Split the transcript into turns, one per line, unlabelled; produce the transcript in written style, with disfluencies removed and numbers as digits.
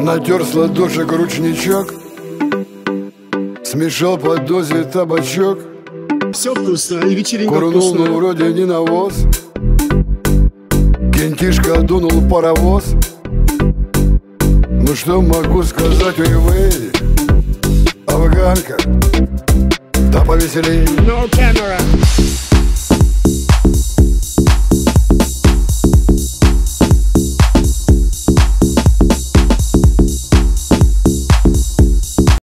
натер с ладошек ручничок, смешал под дозе табачок.
Все вкусно, и вечеринка
курнул,
вкусная.
но вроде не навоз. Кентишка дунул паровоз. Ну что могу сказать, ой-вей, афганка, да повеселей.
No camera.